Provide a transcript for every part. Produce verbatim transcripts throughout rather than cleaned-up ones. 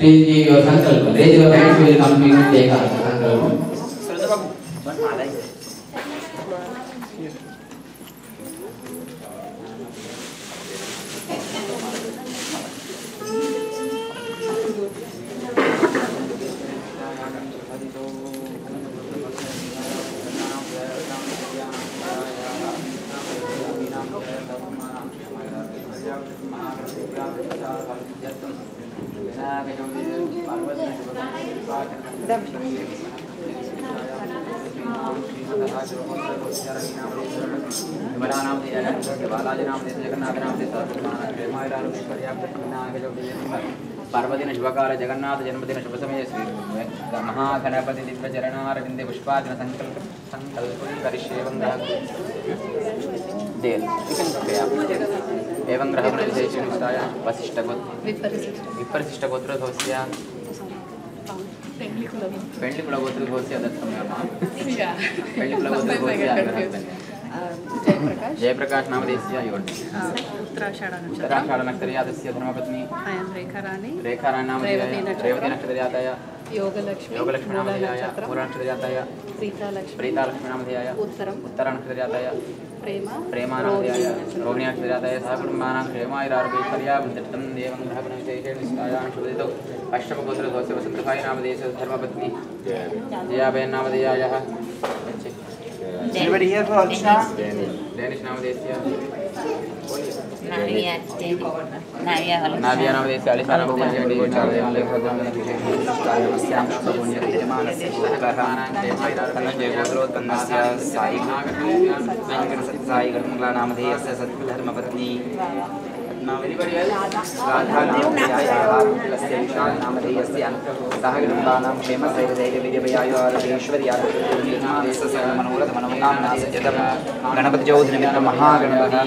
please give your sankalpa. Raise your hands, we will complete and take our sankalpa. Parvati शुभकाल Jagannath जन्मदिन शुभ समय श्री महागणपति दिव्य चरणारविंदे पुष्पार्चन संकल्प संकल्प करिष्ये एवं ग्रह विशेषाय वशिष्ठ विपरिशिष्ट गोत्र भवस्य पेंडि कुलगोत्र भवस्य दत्तमयः पेंडि कुलगोत्र भवस्य जयप्रकाश जयप्रकाश नामधेयस्य योनि उत्तराषाढ उत्तराषाढ नक्षत्रजातस्य धर्मपत्नी अयं रेखाराणी रेखाराणी नामधेयाय रेवती नक्षत्रजाताय योगलक्ष्मी योगलक्ष्मी नामधेयाय मूला नक्षत्रजाताय प्रीतालक्ष्मी प्रीतालक्ष्मी नामधेयाय उत्तरम उत्तरा नक्षत्रजाताय प्रेमा प्रेमा नामधेयाय रोहिणी नक्षत्रजाताय सह कुटुम्बानां क्षेमायुरारोग्यैश्वर्याभिवृद्धिं देवं ग्रहगुणविशेषेण निष्ठायां शुभदितो अष्टमगोत्रधोस्य वसन्तभाई नामधेयस्य धर्मपत्नी जयाबेन नामधेयायः Anybody here for Archana? Danish नामधेयस्य Navia Navia नाविया नामधेयस्य अलिसा नामधेयस्य डिगोचारय आलयभद्रामन विशेषणस्यां सपुण्यमानस्य ग्रहाणां क्षेमायुरारोग्योत्पन्नस्य साई साई गणमंगला नामधेयस्य सद्गुणधर्मपत्नी नामधेयस्य सह कुटुम्बानां क्षेमस्थैर्यवीर्यभयायुरारोग्यैश्वर्याभिवृद्धिर्मनोरथमनोकामनासिद्ध्यर्थं गणपति चौधरी महागणपति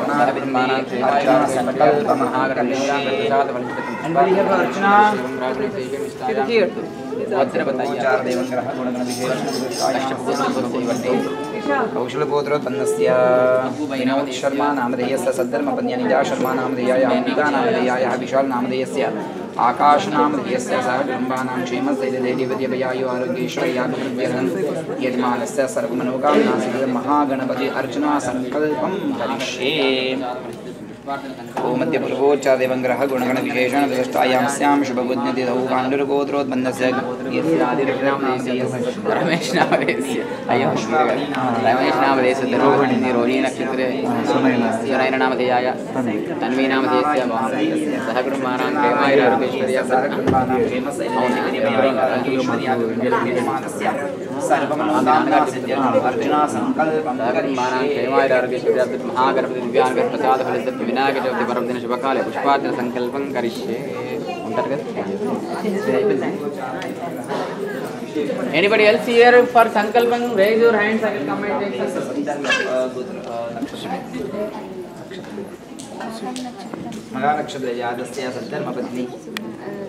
कौशलगोत्रोत्पन्नस्य विनोद शर्मा नामधेयस्य सद्धर्मपत्नी निजा शर्मा नामधेयाय अंबिका नामधेयाय विशाल नामधेयस्य आकाश नामधेयस्य सह कुटुम्बानां क्षेमस्थैर्यवीर्यभयायुः आरोग्यैश्वर्याभिवृद्धिर्मनोरथं यजमानस्य सर्वमनोकामनासिद्धिर् महागणपति अर्चना संकल्पं करिष्ये ओमद्य पूर्वोच्चार देवं ग्रह गुणगण विशेषण दृष्टायां स्यां शुभबुद्धितिथौ पाण्डुरगोत्रोत्पन्नस्य रमेश नामधेयस्य अयं रमेश नामधेयस्य रोहिणी रोहिणी नक्षत्रे सुनयन नामधेयाय तन्वी नामधेयस्य सह कुटुम्बानां क्षेमायुरारोग्यैश्वर्याभिवृद्धिं महागणपति दिव्यांग प्रसाद फलित विनायक चौथी पर्वदिन शुभकाले पुष्पार्चन संकल्पं करिष्ये Anybody else here for sankalpam? Raise your hands. I will come and take मगा नक्षत्र जातस्य सद्धर्मपत्नी